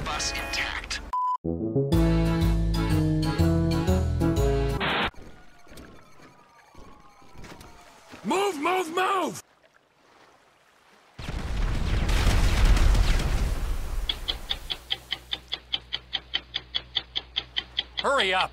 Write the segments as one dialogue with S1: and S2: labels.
S1: bus intact.
S2: Move, move, move! Hurry up!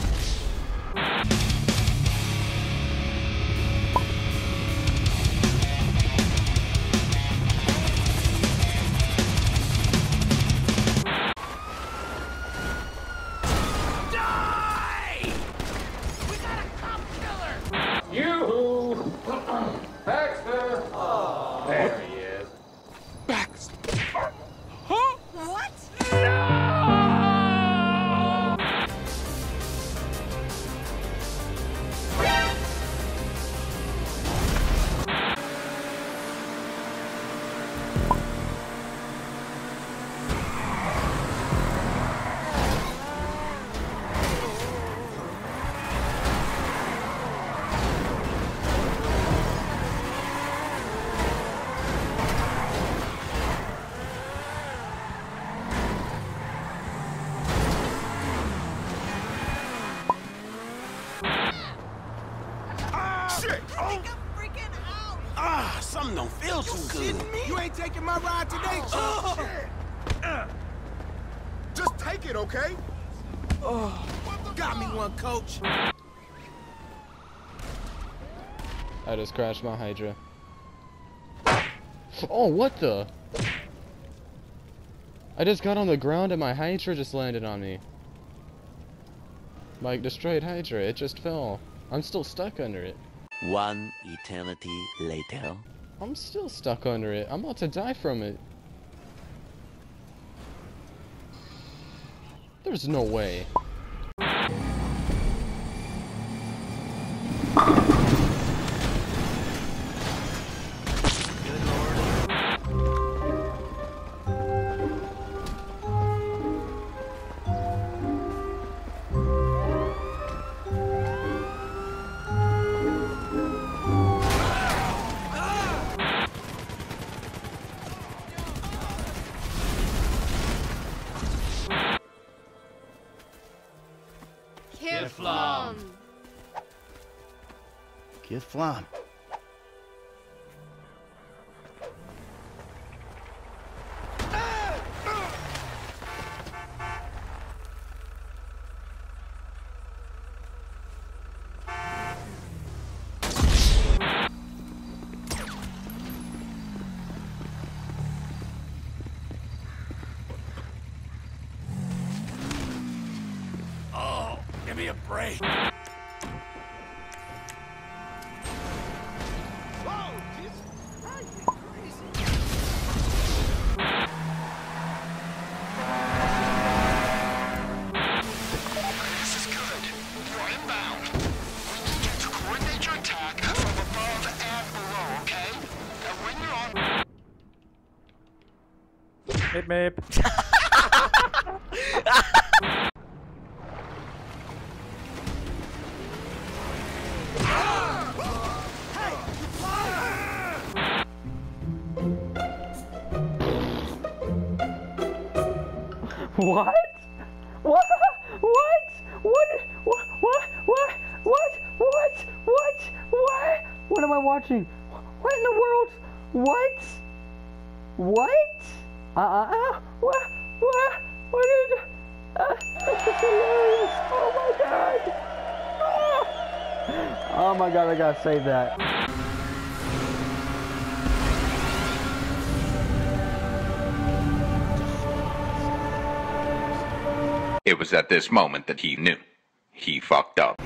S2: Die! We got a cop killer!
S3: Yoo-hoo! Baxter! Oh, there he is.
S2: Baxter! Huh?
S1: What?
S2: Shit! Oh!
S1: Ah, something don't feel too good.
S2: You ain't taking my ride today, Chuck! Just take it, okay? Got me one, coach.
S4: I just crashed my Hydra. Oh, what the? I just got on the ground and my Hydra just landed on me. My destroyed Hydra, it just fell. I'm still stuck under it.
S5: One eternity later.
S4: I'm still stuck under it. I'm about to die from it. There's no way.
S6: Kiflam.
S5: Kiflam.
S2: Oh, give me a break. Whoa, Jesus Christ, you crazy.
S1: This is good. You're inbound. We need you to coordinate your attack from above and below, okay? And when you're on...
S3: Meep meep.
S7: What? What? What? What? What am I watching? What in the world? What? What? What is this is hilarious. Oh my god. Oh my god, I gotta save that.
S8: It was at this moment that he knew. He fucked up.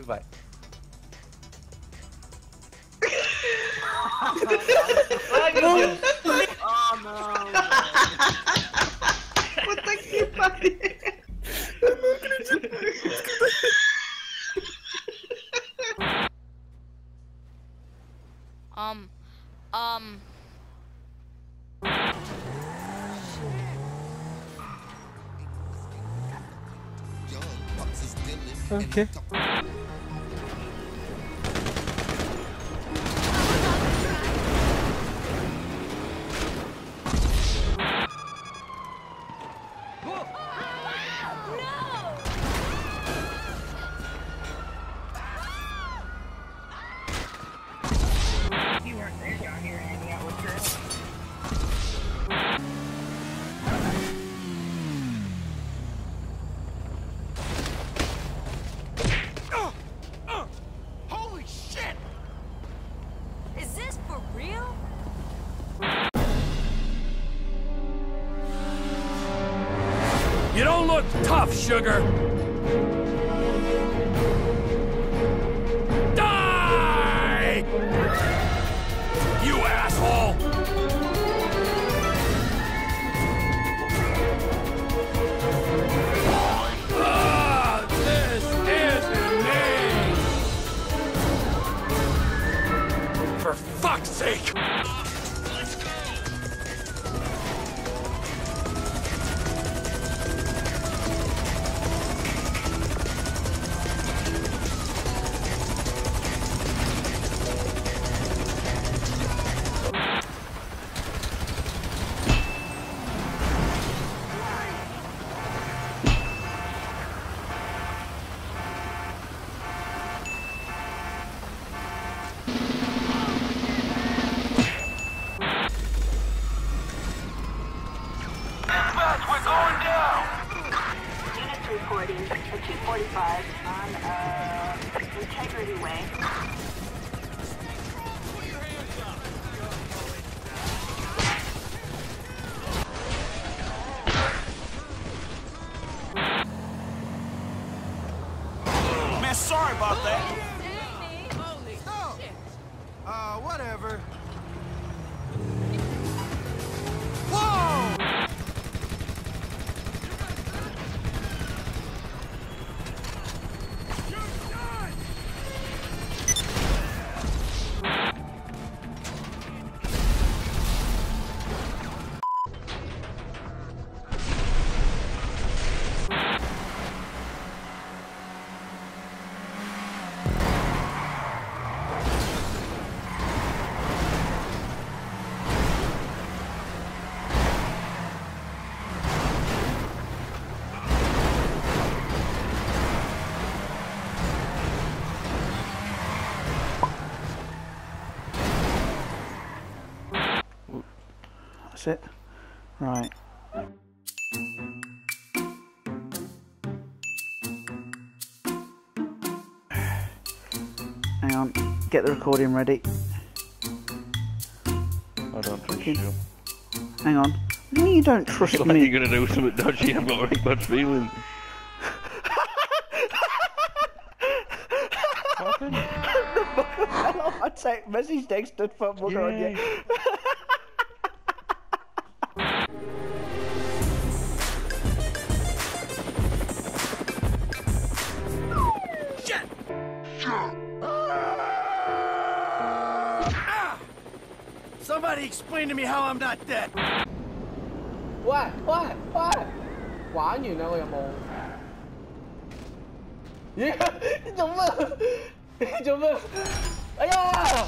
S6: Goodbye.
S9: Oh no.
S10: Puta que pariu. Eu não acredito.
S7: Okay.
S9: You weren't there down here hanging out with girls.
S2: Holy shit!
S11: Is this for real?
S2: You don't look tough, sugar. Die! You asshole! Ah, this isn't me! For fuck's sake!
S1: Let's go!
S9: Units reporting a 245 on Integrity Way.
S2: Man, sorry about that.
S11: Holy shit.
S2: Whatever. Whoa!
S7: That's it. Right. Hang on. Get the recording ready.
S12: I don't trust you.
S7: Hang on. You don't trust
S12: Like
S7: me.
S12: you're gonna do something dodgy, I've got very bad feeling. What happened?
S7: I take message texted for bugger on you.
S2: Somebody explain to me how I'm not dead.
S4: 喂喂喂，玩完啦，我有冇？咦？你做咩？你做咩？哎呀！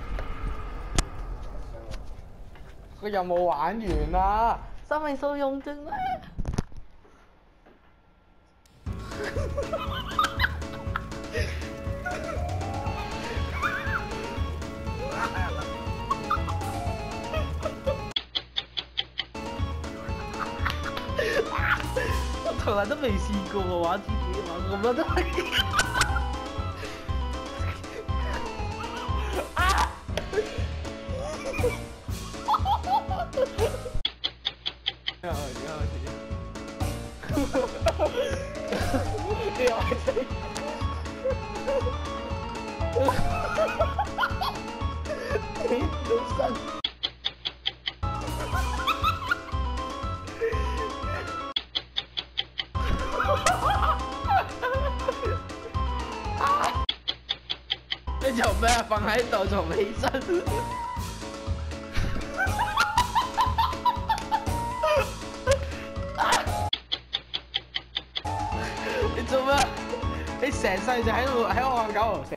S4: 個任務玩完啦，生命數用盡啦。我從來都未試過喎，玩自己玩咁樣都係。你又係你都信？你做咩啊？瞓喺度仲唔起身？你做咩？你成世就喺我個狗度食。